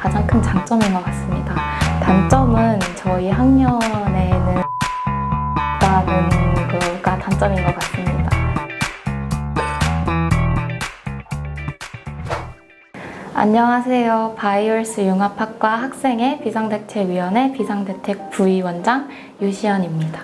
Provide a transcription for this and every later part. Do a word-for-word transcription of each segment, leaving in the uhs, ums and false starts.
가장 큰 장점인 것 같습니다. 단점은 저희 학년에는 라는 거가 단점인 것 같습니다. 안녕하세요. 바이오헬스 융합학과 학생회 비상대책위원회 비상대책 부위원장 유시연입니다.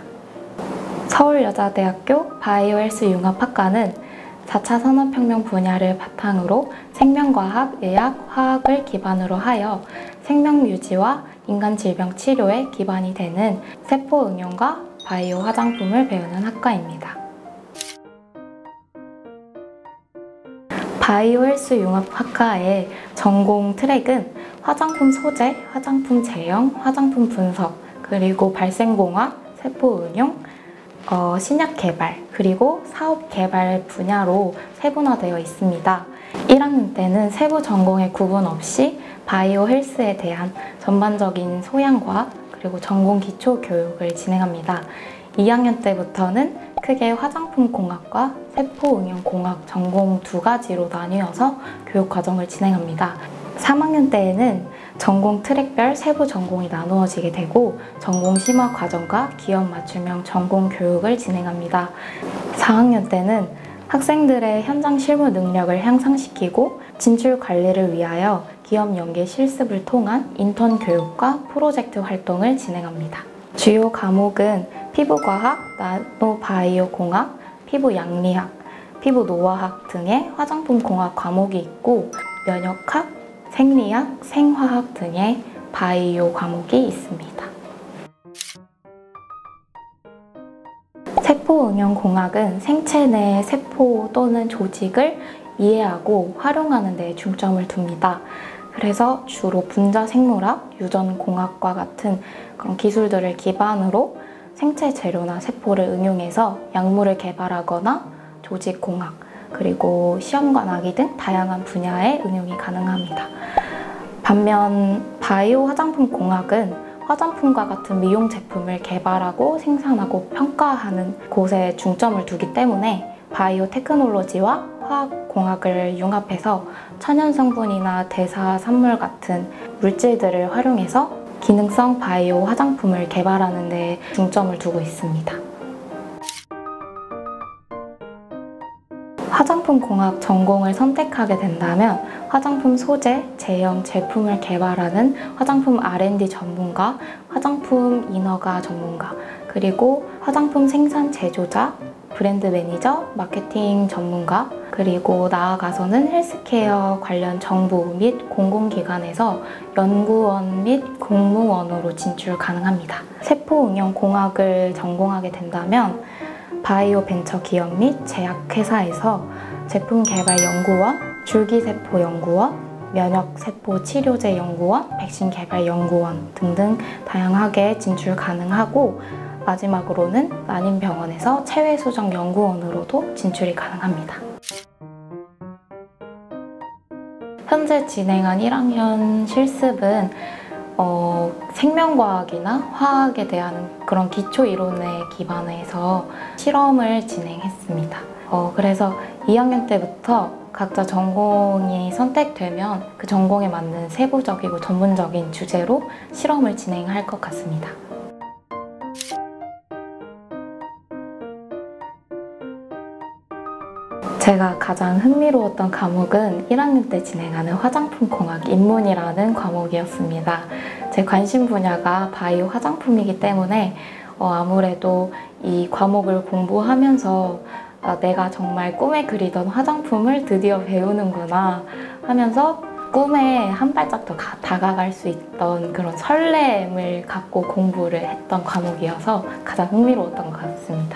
서울여자대학교 바이오헬스 융합학과는 사 차 산업혁명 분야를 바탕으로 생명과학, 의학, 화학을 기반으로 하여 생명 유지와 인간 질병 치료에 기반이 되는 세포 응용과 바이오 화장품을 배우는 학과입니다. 바이오헬스 융합학과의 전공 트랙은 화장품 소재, 화장품 제형, 화장품 분석, 그리고 발생공학, 세포 응용, 어, 신약 개발, 그리고 사업 개발 분야로 세분화되어 있습니다. 일 학년 때는 세부 전공의 구분 없이 바이오 헬스에 대한 전반적인 소양과 그리고 전공 기초 교육을 진행합니다. 이 학년 때부터는 크게 화장품 공학과 세포 응용 공학 전공 두 가지로 나뉘어서 교육 과정을 진행합니다. 삼 학년 때에는 전공 트랙별 세부 전공이 나누어지게 되고 전공 심화 과정과 기업 맞춤형 전공 교육을 진행합니다. 사 학년 때는 학생들의 현장 실무 능력을 향상시키고 진출 관리를 위하여 기업 연계 실습을 통한 인턴 교육과 프로젝트 활동을 진행합니다. 주요 과목은 피부과학, 나노바이오 공학, 피부 양리학, 피부 노화학 등의 화장품 공학 과목이 있고 면역학, 생리학, 생화학 등의 바이오 과목이 있습니다. 세포 응용 공학은 생체 내 세포 또는 조직을 이해하고 활용하는 데 중점을 둡니다. 그래서 주로 분자 생물학, 유전 공학과 같은 그런 기술들을 기반으로 생체 재료나 세포를 응용해서 약물을 개발하거나 조직 공학, 그리고 시험관 아기 등 다양한 분야에 응용이 가능합니다. 반면 바이오 화장품 공학은 화장품과 같은 미용 제품을 개발하고 생산하고 평가하는 곳에 중점을 두기 때문에 바이오 테크놀로지와 화학 공학을 융합해서 천연 성분이나 대사 산물 같은 물질들을 활용해서 기능성 바이오 화장품을 개발하는 데 중점을 두고 있습니다. 화장품 공학 전공을 선택하게 된다면 화장품 소재, 제형, 제품을 개발하는 화장품 알 앤 디 전문가, 화장품 인허가 전문가, 그리고 화장품 생산 제조자, 브랜드 매니저, 마케팅 전문가, 그리고 나아가서는 헬스케어 관련 정부 및 공공기관에서 연구원 및 공무원으로 진출 가능합니다. 세포 응용 공학을 전공하게 된다면 바이오 벤처 기업 및 제약회사에서 제품 개발 연구원, 줄기세포 연구원, 면역세포 치료제 연구원, 백신 개발 연구원 등등 다양하게 진출 가능하고 마지막으로는 난임병원에서 체외수정 연구원으로도 진출이 가능합니다. 현재 진행한 일 학년 실습은 어, 생명과학이나 화학에 대한 그런 기초 이론에 기반해서 실험을 진행했습니다. 어, 그래서 이 학년 때부터 각자 전공이 선택되면 그 전공에 맞는 세부적이고 전문적인 주제로 실험을 진행할 것 같습니다. 제가 가장 흥미로웠던 과목은 일 학년 때 진행하는 화장품 공학 입문이라는 과목이었습니다. 제 관심 분야가 바이오 화장품이기 때문에 어, 아무래도 이 과목을 공부하면서 아, 내가 정말 꿈에 그리던 화장품을 드디어 배우는구나 하면서 꿈에 한 발짝 더 가, 다가갈 수 있던 그런 설렘을 갖고 공부를 했던 과목이어서 가장 흥미로웠던 것 같습니다.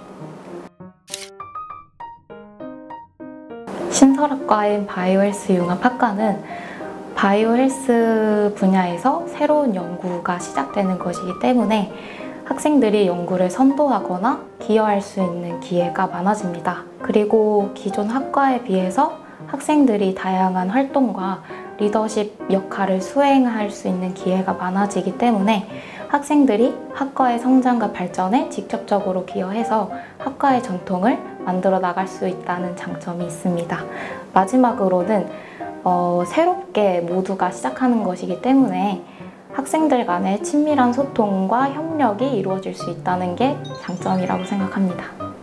신설학과인 바이오헬스 융합학과는 바이오헬스 분야에서 새로운 연구가 시작되는 것이기 때문에 학생들이 연구를 선도하거나 기여할 수 있는 기회가 많아집니다. 그리고 기존 학과에 비해서 학생들이 다양한 활동과 리더십 역할을 수행할 수 있는 기회가 많아지기 때문에 학생들이 학과의 성장과 발전에 직접적으로 기여해서 학과의 전통을 만들어 나갈 수 있다는 장점이 있습니다. 마지막으로는 어, 새롭게 모두가 시작하는 것이기 때문에 학생들 간의 친밀한 소통과 협력이 이루어질 수 있다는 게 장점이라고 생각합니다.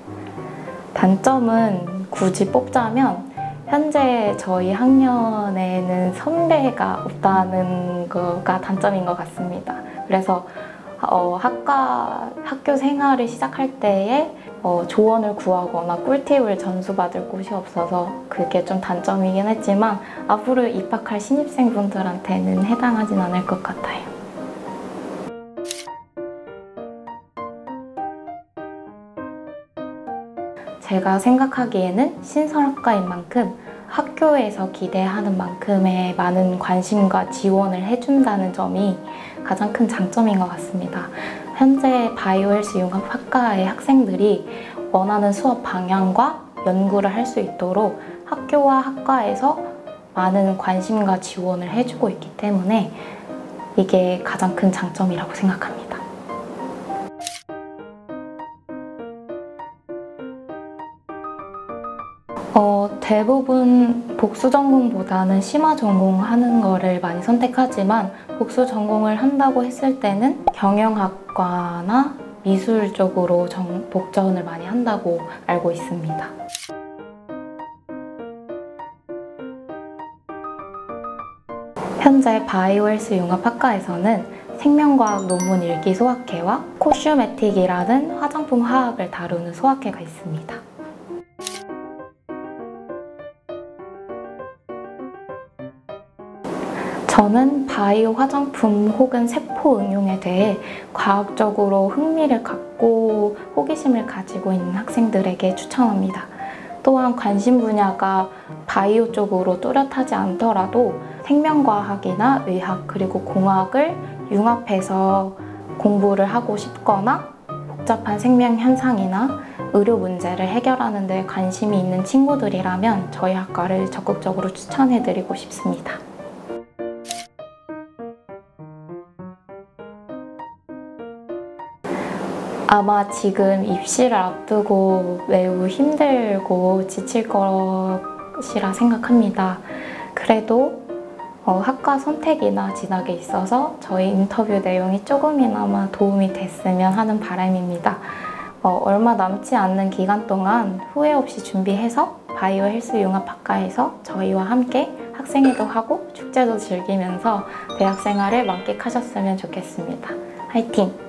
단점은 굳이 뽑자면 현재 저희 학년에는 선배가 없다는 거가 단점인 것 같습니다. 그래서 어, 학과, 학교 생활을 시작할 때에 어, 조언을 구하거나 꿀팁을 전수받을 곳이 없어서 그게 좀 단점이긴 했지만 앞으로 입학할 신입생분들한테는 해당하진 않을 것 같아요. 제가 생각하기에는 신설학과인 만큼 학교에서 기대하는 만큼의 많은 관심과 지원을 해준다는 점이 가장 큰 장점인 것 같습니다. 현재 바이오헬스 융합학과의 학생들이 원하는 수업 방향과 연구를 할 수 있도록 학교와 학과에서 많은 관심과 지원을 해주고 있기 때문에 이게 가장 큰 장점이라고 생각합니다. 어, 대부분 복수 전공보다는 심화 전공하는 거를 많이 선택하지만 복수 전공을 한다고 했을 때는 경영학과나 미술 쪽으로 정, 복전을 많이 한다고 알고 있습니다. 현재 바이오헬스 융합학과에서는 생명과학 논문 일기 소학회와 코슈메틱이라는 화장품 화학을 다루는 소학회가 있습니다. 저는 바이오 화장품 혹은 세포 응용에 대해 과학적으로 흥미를 갖고 호기심을 가지고 있는 학생들에게 추천합니다. 또한 관심 분야가 바이오 쪽으로 뚜렷하지 않더라도 생명과학이나 의학 그리고 공학을 융합해서 공부를 하고 싶거나 복잡한 생명 현상이나 의료 문제를 해결하는 데 관심이 있는 친구들이라면 저희 학과를 적극적으로 추천해드리고 싶습니다. 아마 지금 입시를 앞두고 매우 힘들고 지칠 것이라 생각합니다. 그래도 어, 학과 선택이나 진학에 있어서 저희 인터뷰 내용이 조금이나마 도움이 됐으면 하는 바람입니다. 어, 얼마 남지 않는 기간 동안 후회 없이 준비해서 바이오 헬스 융합학과에서 저희와 함께 학생회도 하고 축제도 즐기면서 대학 생활을 만끽하셨으면 좋겠습니다. 화이팅!